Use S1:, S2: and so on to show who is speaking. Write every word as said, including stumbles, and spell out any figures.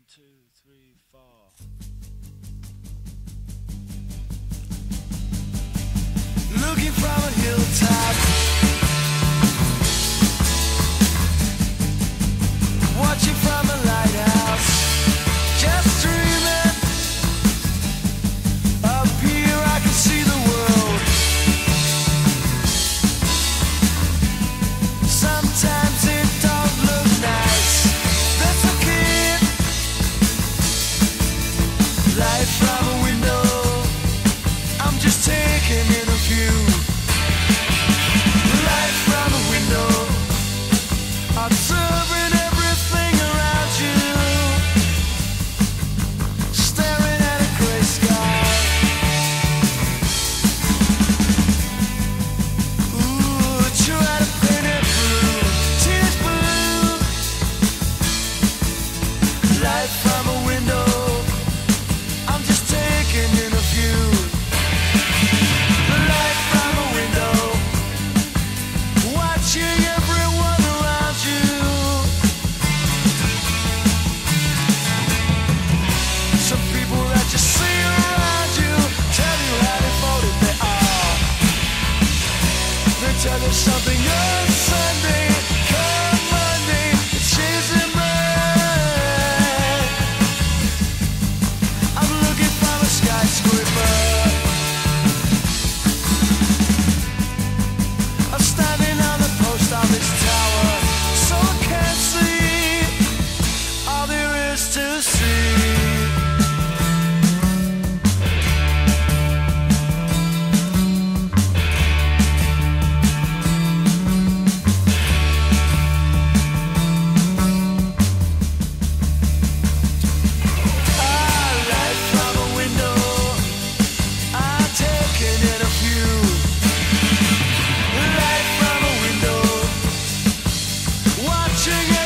S1: two, three, four. Looking from a hilltop, watching from a lighthouse, just dreaming. Up here I can see the world. Sometimes it don't look nice. That's okay. Light from a window, I'm just taking in a view. Light from a window, observing everything around you. Staring at a gray sky. Ooh, try to paint it blue, tears blue. Light from a window, I'm just taking in a view. Light from a window, watching everyone around you. Some people that you see around you tell you how devoted they are. They tell you something on Sunday, come Monday, it changes their mind. I'm looking from a skyscraper, I'm standing on the post office tower, so I can't see all there is to see. I light from a window, I'm taking in a view. Light from a window, watching